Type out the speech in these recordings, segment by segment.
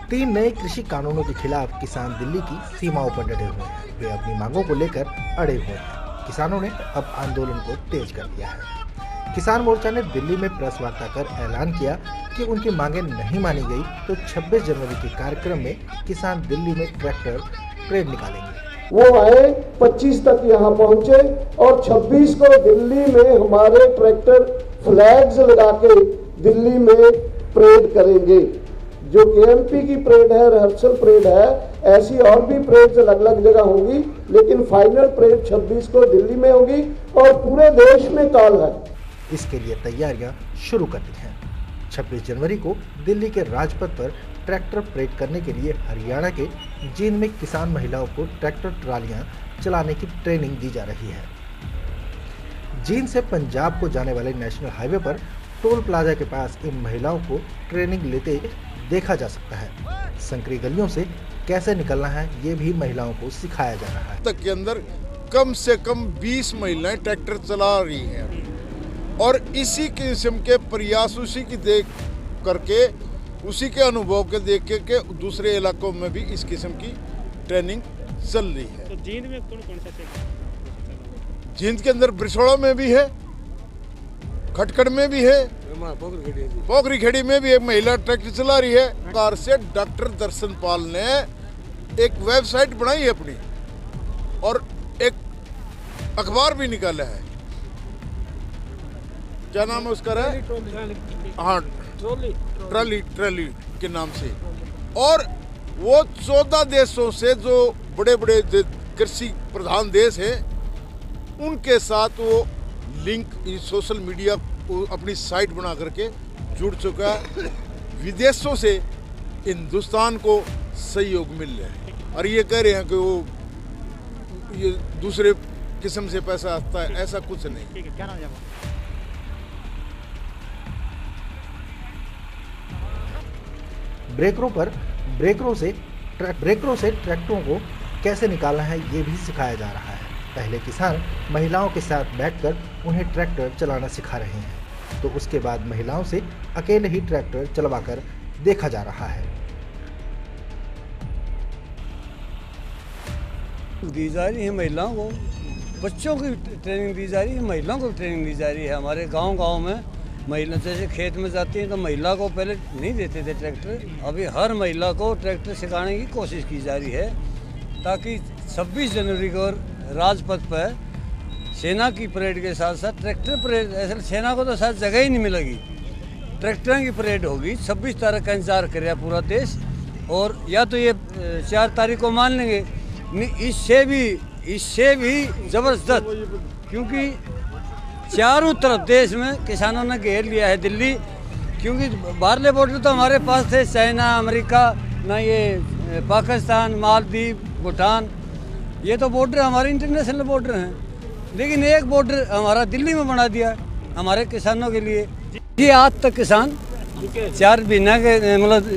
तीन नए कृषि कानूनों के खिलाफ किसान दिल्ली की सीमाओं पर डटे हुए हैं। वे अपनी मांगों को लेकर अड़े हुए हैं। किसानों ने अब आंदोलन को तेज कर दिया है। किसान मोर्चा ने दिल्ली में प्रेस वार्ता कर ऐलान किया कि उनकी मांगें नहीं मानी गई तो 26 जनवरी के कार्यक्रम में किसान दिल्ली में ट्रैक्टर परेड निकालेंगे। वो आए 25 तक यहाँ पहुँचे और 26 को दिल्ली में हमारे ट्रैक्टर फ्लैग्स लगा के दिल्ली में परेड करेंगे। जो केएमपी की परेड है, रिहर्सल परेड है, ऐसी और भी परेड अलग अलग जगह होंगी, लेकिन फाइनल परेड 26 को दिल्ली में होगी और पूरे देश में कॉल है। इसके लिए तैयारियां शुरू कर दी हैं। 26 जनवरी को दिल्ली के राजपथ पर ट्रैक्टर परेड करने के लिए हरियाणा के जींद में किसान महिलाओं को ट्रैक्टर ट्रालियां चलाने की ट्रेनिंग दी जा रही है। जींद से पंजाब को जाने वाले नेशनल हाईवे पर टोल प्लाजा के पास इन महिलाओं को ट्रेनिंग लेते देखा जा सकता है। संकरी गलियों से कैसे निकलना है ये भी महिलाओं को सिखाया जा रहा है। तक के अंदर कम से कम 20 महिलाएं ट्रैक्टर चला रही हैं और इसी किस्म के प्रयास उसी की देख करके, उसी के अनुभव के देख के दूसरे इलाकों में भी इस किस्म की ट्रेनिंग चल रही है। तो जींद में कौन सा? जींद के अंदर ब्रिसोड़ा में भी है, खटखड़ में भी है, पोखरी खेड़ी में भी एक महिला ट्रैक्टर चला रही है। कार से डॉक्टर दर्शन पाल ने एक वेबसाइट बनाई है अपनी और एक अखबार भी निकाला है। क्या नाम है उसका? हाँ, ट्रॉली के नाम से। और वो 14 देशों से जो बड़े बड़े कृषि प्रधान देश हैं उनके साथ वो लिंक सोशल मीडिया को अपनी साइट बना करके जुड़ चुका है। विदेशों से हिंदुस्तान को सहयोग मिल रहा है और ये कह रहे हैं कि वो ये दूसरे किस्म से पैसा आता है, ऐसा कुछ नहीं। क्या नाम है? ब्रेकरों से ट्रैक्टरों को कैसे निकालना है ये भी सिखाया जा रहा है। पहले किसान महिलाओं के साथ बैठकर उन्हें ट्रैक्टर चलाना सिखा रहे हैं, तो उसके बाद महिलाओं से अकेले ही ट्रैक्टर चलवाकर देखा जा रहा है। दी जा रही है महिलाओं को, बच्चों की ट्रेनिंग दी जा रही है, महिलाओं को ट्रेनिंग दी जा रही है। हमारे गांव में महिला जैसे खेत में जाती हैं तो महिला को पहले नहीं देते थे ट्रैक्टर, अभी हर महिला को ट्रैक्टर सिखाने की कोशिश की जा रही है ताकि 26 जनवरी को राजपथ पर सेना की परेड के साथ साथ ट्रैक्टर परेड, ऐसे सेना को तो शायद जगह ही नहीं मिलेगी, ट्रैक्टरों की परेड होगी। 26 तारीख का इंतजार करे पूरा देश। और या तो ये 4 तारीख को मान लेंगे, इससे भी ज़बरदस्त, क्योंकि चारों तरफ देश में किसानों ने घेर लिया है दिल्ली। क्योंकि बाहरले बॉर्डर तो हमारे पास थे, चाइना, अमेरिका, ना ये पाकिस्तान, मालदीव, भूटान, ये तो बॉर्डर हमारे इंटरनेशनल बॉर्डर हैं। लेकिन एक बॉर्डर हमारा दिल्ली में बना दिया हमारे किसानों के लिए। ये आज तक किसान 4 महीने के मतलब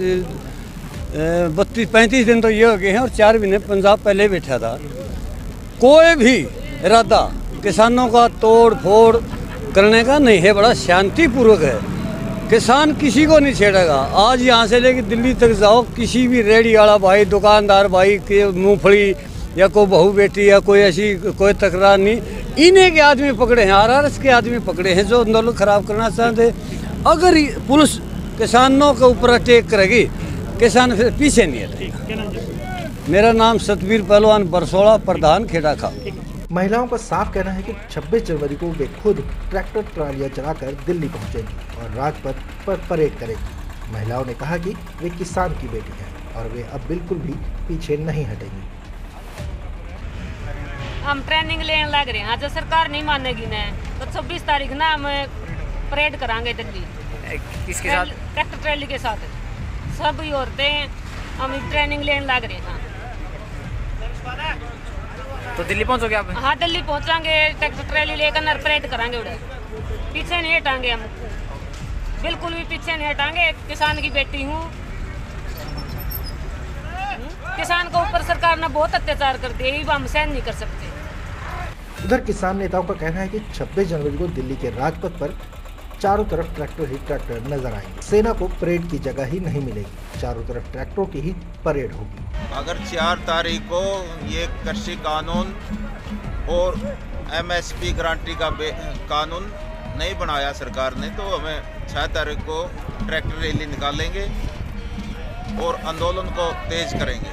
32-35 दिन तो ये हो गए हैं और 4 महीने पंजाब पहले बैठा था। कोई भी इरादा किसानों का तोड़ फोड़ करने का नहीं है, बड़ा शांतिपूर्वक है। किसान किसी को नहीं छेड़ेगा। आज यहाँ से लेकर दिल्ली तक जाओ, किसी भी रेडी वाला भाई, दुकानदार भाई के मूंगफली या कोई बहू बेटी या कोई ऐसी कोई तकरार नहीं। इन्हीं के आदमी पकड़े हैं, आरआरएस के आदमी पकड़े हैं जो आंदोलन खराब करना चाहते। अगर पुलिस किसानों के ऊपर अटैक करेगी, किसान फिर पीछे नहीं हटेगा। मेरा नाम सतबीर पहलवान, बरसोड़ा, प्रधान खेड़ा खा। महिलाओं का साफ कहना है कि 26 जनवरी को वे खुद ट्रैक्टर ट्रालियां चलाकर दिल्ली पहुंचेंगी और राजपथ पर परेड करेंगी। महिलाओं ने कहा कि वे किसान की बेटी हैं और वे अब बिल्कुल भी पीछे नहीं हटेंगी। हम ट्रेनिंग लेने लग रहे हैं, जो सरकार नहीं मानेगी ना तो 26 तारीख ना हम परेड करांगे दिल्ली। किसके साथ? ट्रैक्टर ट्रैली के साथ। सब औरतें हम ट्रेनिंग लेने लग रहे हैं। तो दिल्ली पहुंचोगे आप? हाँ, दिल्ली पहुंचांगे, ट्रैक्टर ट्रैली लेकर परेड करांगे। उड़े पीछे नहीं हटांगे, हम बिल्कुल भी पीछे नहीं हटांगे। किसान की बेटी हूँ। किसान के ऊपर सरकार ने बहुत अत्याचार कर दिए, ये हम सहन नहीं कर सकते। उधर किसान नेताओं का कहना है कि 26 जनवरी को दिल्ली के राजपथ पर चारों तरफ ट्रैक्टर ही ट्रैक्टर नजर आएंगे। सेना को परेड की जगह ही नहीं मिलेगी, चारों तरफ ट्रैक्टरों की ही परेड होगी। अगर 4 तारीख को ये कृषि कानून और MSP गारंटी का कानून नहीं बनाया सरकार ने, तो हमें 6 तारीख को ट्रैक्टर रैली निकालेंगे और आंदोलन को तेज करेंगे।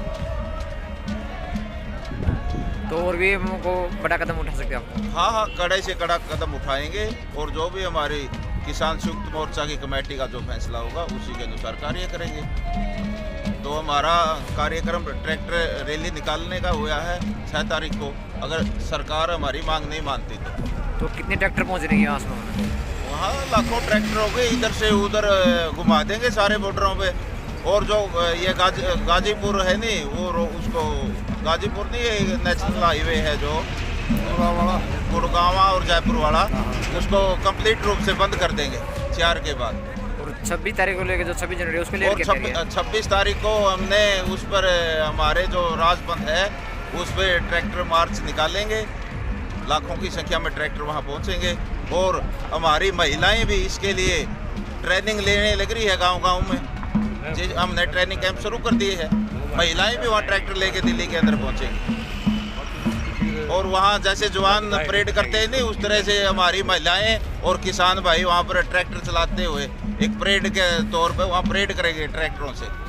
तो और भी हमको बड़ा कदम उठा सकते हैं आप? हाँ, कड़े से कड़ा कदम उठाएंगे और जो भी हमारी किसान संयुक्त मोर्चा की कमेटी का जो फैसला होगा उसी के अनुसार कार्य करेंगे। तो हमारा कार्यक्रम ट्रैक्टर रैली निकालने का हुआ है 6 तारीख को, अगर सरकार हमारी मांग नहीं मानती तो कितने ट्रैक्टर पहुँच रहे हैं आसमान में? वहाँ लाखों ट्रैक्टर हो गए, इधर से उधर घुमा देंगे सारे बॉर्डरों पे। और जो ये गाजीपुर है नहीं, वो उसको गाजीपुर नहीं, ये नेशनल हाईवे है जो गुड़गांव और जयपुर वाला, उसको कंप्लीट रूप से बंद कर देंगे 4 के बाद। और 26 तारीख को लेकर जो 26 जनवरी उसको और 26 तारीख को हमने उस पर हमारे जो राजपंथ है उस पर ट्रैक्टर मार्च निकालेंगे, लाखों की संख्या में ट्रैक्टर वहाँ पहुँचेंगे। और हमारी महिलाएं भी इसके लिए ट्रेनिंग लेने लग रही है गांव-गांव में, हमने ट्रेनिंग कैंप शुरू कर दिए है। महिलाएं भी वहाँ ट्रैक्टर लेके दिल्ली के अंदर पहुँचेंगी और वहाँ जैसे जवान परेड करते हैं नहीं, उस तरह से हमारी महिलाएं और किसान भाई वहाँ पर ट्रैक्टर चलाते हुए एक परेड के तौर पे वहाँ परेड करेंगे ट्रैक्टरों से।